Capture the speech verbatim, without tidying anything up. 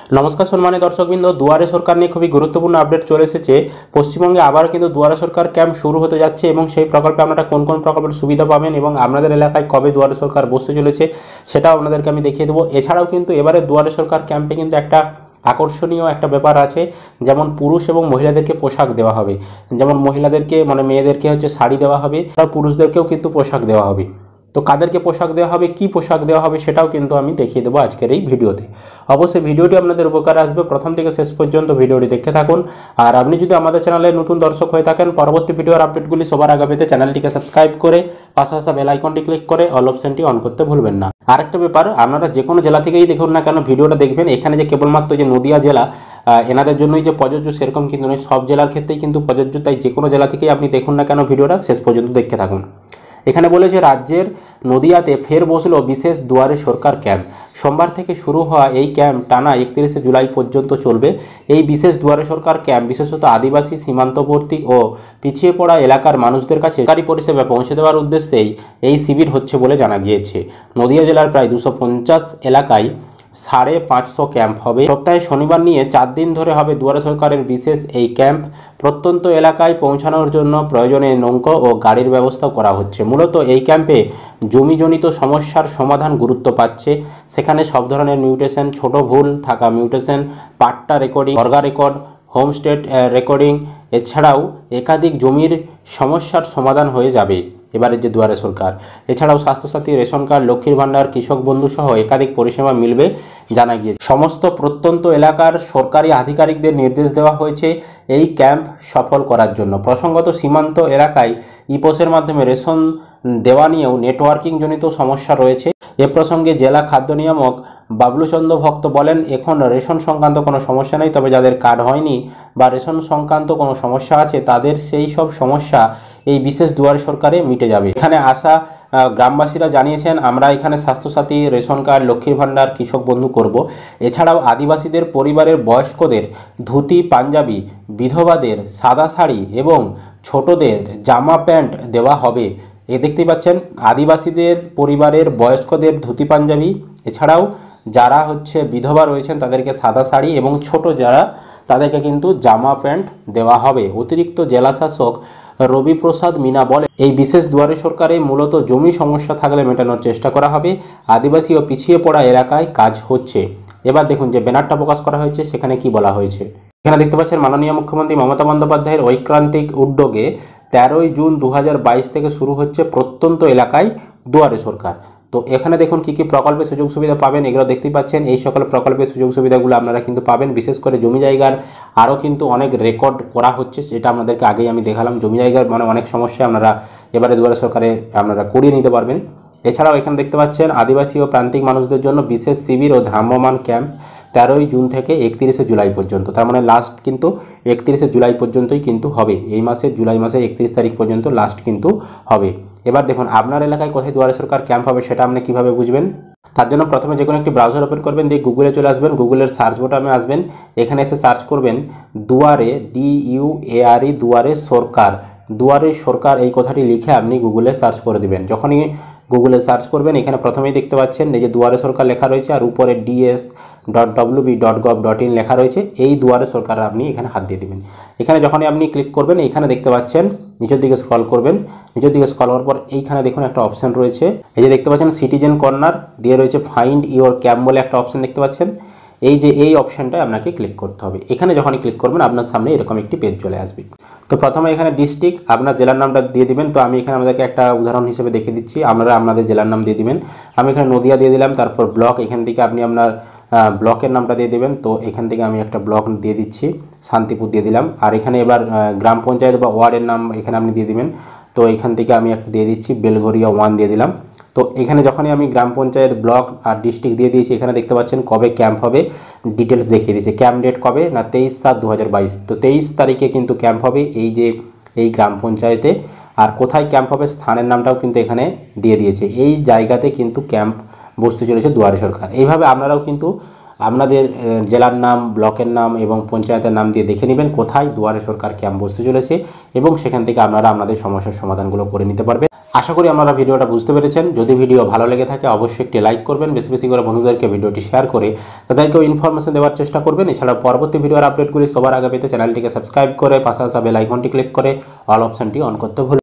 নমস্কার সম্মানিত দর্শকবৃন্দ, দুয়ারে সরকার নিয়ে খুবই গুরুত্বপূর্ণ আপডেট চলে এসেছে। পশ্চিমবঙ্গে আবার কিন্তু দুয়ারে সরকার ক্যাম্প শুরু হতে যাচ্ছে এবং সেই প্রকল্পে আপনারা কোন কোন প্রকল্পের সুবিধা পাবেন এবং আপনাদের এলাকায় কবে দুয়ারে সরকার বসতে চলেছে সেটাও আপনাদেরকে আমি দেখিয়ে দেবো। এছাড়াও কিন্তু এবারে দুয়ারে সরকার ক্যাম্পে কিন্তু একটা আকর্ষণীয় একটা ব্যাপার আছে, যেমন পুরুষ এবং মহিলাদেরকে পোশাক দেওয়া হবে। যেমন মহিলাদেরকে মানে মেয়েদেরকে হচ্ছে শাড়ি দেওয়া হবে, আর পুরুষদেরকেও কিন্তু পোশাক দেওয়া হবে। তো কাদেরকে পোশাক দেওয়া হবে, কি পোশাক দেওয়া হবে সেটাও কিন্তু আমি দেখিয়ে দেবো আজকের এই ভিডিওতে। অবশ্যই ভিডিওটি আপনাদের উপকারে আসবে, প্রথম থেকে শেষ পর্যন্ত ভিডিওটি দেখতে থাকুন। আর আপনি যদি আমাদের চ্যানেলে নতুন দর্শক হয়ে থাকেন, পরবর্তী ভিডিওর আপডেটগুলি সবার আগে পেতে চ্যানেলটিকে সাবস্ক্রাইব করে পাশে আসা বেল আইকনটি ক্লিক করে অল অপশনটি অন করতে ভুলবেন না। আরেকটা ব্যাপার, আপনারা যে কোনো জেলা থেকেই দেখুন না কেন ভিডিওটা দেখবেন, এখানে যে কেবলমাত্র যে নদিয়া জেলা এনাদের জন্যই যে প্রযোজ্য সেরকম কিন্তু নয়, সব জেলার ক্ষেত্রেই কিন্তু প্রযোজ্য। তাই যে কোনো জেলা থেকেই আপনি দেখুন না কেন ভিডিওটা শেষ পর্যন্ত দেখতে থাকুন। এখানে বলেছে রাজ্যের নদিয়াতে ফের বসল বিশেষ দুয়ারে সরকার ক্যাম্প। সোমবার থেকে শুরু হওয়া এই ক্যাম্প টানা একত্রিশে জুলাই পর্যন্ত চলবে। এই বিশেষ দুয়ারে সরকার ক্যাম্প বিশেষত আদিবাসী, সীমান্তবর্তী ও পিছিয়ে পড়া এলাকার মানুষদের কাছে সরকারি পরিষেবা পৌঁছে দেওয়ার উদ্দেশ্যেই এই শিবির হচ্ছে বলে জানা গিয়েছে। নদিয়া জেলার প্রায় দুশো পঞ্চাশ এলাকায় সাড়ে পাঁচশো ক্যাম্প হবে। সপ্তাহে শনিবার নিয়ে চার দিন ধরে হবে দুয়ারে সরকারের বিশেষ এই ক্যাম্প। প্রত্যন্ত এলাকায় পৌঁছানোর জন্য প্রয়োজনে নৌকো ও গাড়ির ব্যবস্থা করা হচ্ছে। মূলত এই ক্যাম্পে জমিজনিত সমস্যার সমাধান গুরুত্ব পাচ্ছে। সেখানে সব ধরনের মিউটেশন, ছোট ভুল থাকা mutation, patta recording, barga record, homestay recording এছাড়াও একাধিক জমির সমস্যার সমাধান হয়ে যাবে এবারের যে দুয়ারে সরকার। এছাড়াও স্বাস্থ্যসাথী, রেশন কার্ড, লক্ষ্মীর ভাণ্ডার, কৃষক বন্ধু সহ একাধিক পরিষেবা মিলবে জানা গিয়েছে। সমস্ত প্রত্যন্ত এলাকার সরকারি আধিকারিকদের নির্দেশ দেওয়া হয়েছে এই ক্যাম্প সফল করার জন্য। প্রসঙ্গত সীমান্ত এলাকায় ইপোসের মাধ্যমে রেশন দেওয়া নিয়েও নেটওয়ার্কিং জনিত সমস্যা রয়েছে। এ প্রসঙ্গে জেলা খাদ্য নিয়ামক বাবলুচন্দ্র ভক্ত বলেন, এখন রেশন সংক্রান্ত কোনো সমস্যা নেই, তবে যাদের কার্ড হয়নি বা রেশন সংক্রান্ত কোনো সমস্যা আছে তাদের সেই সব সমস্যা এই বিশেষ দুয়ারে সরকারে মিটে যাবে। এখানে আসা গ্রামবাসীরা জানিয়েছেন, আমরা এখানে স্বাস্থ্যসাথী, রেশন কার্ড, লক্ষ্মীর ভাণ্ডার, কৃষক বন্ধু করব। এছাড়াও আদিবাসীদের পরিবারের বয়স্কদের ধুতি পাঞ্জাবি, বিধবাদের সাদা শাড়ি এবং ছোটদের জামা প্যান্ট দেওয়া হবে। এ দেখতেই পাচ্ছেন, আদিবাসীদের পরিবারের বয়স্কদের ধুতি পাঞ্জাবি, এছাড়াও যারা হচ্ছে বিধবা রয়েছেন তাদেরকে সাদা শাড়ি এবং ছোট যারা তাদেরকে কিন্তু জামা প্যান্ট দেওয়া হবে। অতিরিক্ত জেলাশাসক রবি প্রসাদ মিনা বলেন, এই বিশেষ দুয়ারে সরকারে মূলত জমি সমস্যা থাকলে মেটানোর চেষ্টা করা হবে। আদিবাসী ও পিছিয়ে পড়া এলাকায় কাজ হচ্ছে। এবার দেখুন যে ব্যানারটা প্রকাশ করা হয়েছে সেখানে কি বলা হয়েছে। এখানে দেখতে পাচ্ছেন, মাননীয় মুখ্যমন্ত্রী মমতা বন্দ্যোপাধ্যায়ের ঐক্রান্তিক উদ্যোগে তেরোই জুন দু হাজার বাইশ থেকে শুরু হচ্ছে প্রত্যন্ত এলাকায় দুয়ারে সরকার। তো এখানে দেখুন কী কী প্রকল্পের সুযোগ সুবিধা পাবেন, এগুলো দেখতেই পাচ্ছেন। এই সকল প্রকল্পের সুযোগ সুবিধাগুলো আপনারা কিন্তু পাবেন। বিশেষ করে জমি জায়গার আরও কিন্তু অনেক রেকর্ড করা হচ্ছে, সেটা আপনাদেরকে আগেই আমি দেখালাম। জমি জায়গার মানে অনেক সমস্যা আপনারা এবারে দুয়ারে সরকারে আপনারা করিয়ে নিতে পারবেন। এছাড়াও এখানে দেখতে পাচ্ছেন আদিবাসী ও প্রান্তিক মানুষদের জন্য বিশেষ শিবির ও ভ্রাম্যমাণ ক্যাম্প তেরোই জুন থেকে একত্রিশে জুলাই পর্যন্ত। তার মানে লাস্ট কিন্তু একত্রিশে জুলাই পর্যন্তই কিন্তু হবে। এই মাসের জুলাই মাসের একত্রিশ তারিখ পর্যন্ত লাস্ট কিন্তু হবে। এবার দেখুন আপনার এলাকায় কোথায় দুয়ারে সরকার ক্যাম্প হবে সেটা আপনি কীভাবে বুঝবেন। তার জন্য প্রথমে যে কোনো একটি ব্রাউজার ওপেন করবেন, দিয়ে গুগলে চলে আসবেন। গুগলের সার্চ বোটামে আসবেন, এখানে এসে সার্চ করবেন দুয়ারে, ডি ইউ এ আর ই দুয়ারে সরকার। দুয়ারে সরকার এই কথাটি লিখে আপনি গুগলে সার্চ করে দেবেন। যখনই গুগলে সার্চ করবেন এখানে প্রথমেই দেখতে পাচ্ছেন এই যে দুয়ারে সরকার লেখা রয়েছে, আর উপরে DS dot WB dot gov dot in লেখা রয়েছে। এই দুয়ারে সরকার আপনি এখানে হাত দিয়ে দেবেন। এখানে যখনই আপনি ক্লিক করবেন এখানে দেখতে পাচ্ছেন নিচের দিকে স্ক্রল করবেন। নিচের দিকে স্ক্রল করার পর এইখানে দেখুন একটা অপশান রয়েছে, এই যে দেখতে পাচ্ছেন সিটিজেন কর্নার দিয়ে রয়েছে ফাইন্ড ইওর ক্যাম্প বলে একটা অপশান দেখতে পাচ্ছেন। এই যে এই অপশানটায় আপনাকে ক্লিক করতে হবে। এখানে যখনই ক্লিক করবেন আপনার সামনে এরকম একটি পেজ চলে আসবে। তো প্রথমে এখানে ডিস্ট্রিক্ট আপনার জেলার নামটা দিয়ে দিবেন। তো আমি এখানে আমাদেরকে একটা উদাহরণ হিসেবে দেখিয়ে দিচ্ছি, আপনারা আপনাদের জেলার নাম দিয়ে দিবেন। আমি এখানে নদিয়া দিয়ে দিলাম। তারপর ব্লক, এখান থেকে আপনি আপনার ব্লকের নামটা দিয়ে দেবেন। তো এখান থেকে আমি একটা ব্লক দিয়ে দিচ্ছি, শান্তিপুর দিয়ে দিলাম। আর এখানে এবার গ্রাম পঞ্চায়েত বা ওয়ার্ডের নাম এখানে আপনি দিয়ে দিবেন। তো এখান থেকে আমি একটা দিয়ে দিচ্ছি বেলঘরিয়া ওয়ান দিয়ে দিলাম। তো এখানে যখনই আমি গ্রাম পঞ্চায়েত, ব্লক আর ডিস্ট্রিক্ট দিয়ে দিয়েছি, এখানে দেখতে পাচ্ছেন কবে ক্যাম্প হবে ডিটেলস দেখিয়ে দিয়েছে। ক্যাম্প ডেট কবে না তেইশ সাত দু হাজার বাইশ। তো তেইশ তারিখে কিন্তু ক্যাম্প হবে এই যে এই গ্রাম পঞ্চায়েতে। আর কোথায় ক্যাম্প হবে স্থানের নামটাও কিন্তু এখানে দিয়ে দিয়েছে। এই জায়গাতে কিন্তু ক্যাম্প বসতে চলেছে দুয়ারে সরকার। এইভাবে আপনারাও কিন্তু আপনাদের জেলার নাম, ব্লকের নাম এবং পঞ্চায়েতের নাম দিয়ে দেখে নেবেন কোথায় দুয়ারে সরকার ক্যাম্প বসতে চলেছে এবং সেখান থেকে আপনারা আপনাদের সমস্যার সমাধানগুলো করে নিতে পারবেন। আশা করি আপনারা ভিডিওটা বুঝতে পেরেছেন। যদি ভিডিও ভালো লেগে থাকে অবশ্যই একটি লাইক করবেন, বেশি বেশি করে বন্ধুদেরকে ভিডিওটি শেয়ার করে তাদেরকেও ইনফরমেশন দেওয়ার চেষ্টা করবেন। এছাড়া পরবর্তী ভিডিওর আপডেটগুলি সবার আগে পেতে চ্যানেলটিকে সাবস্ক্রাইব করে পাশে আসা বেল আইকনটি ক্লিক করে অল অপশনটি অন করতে ভুলবেন না।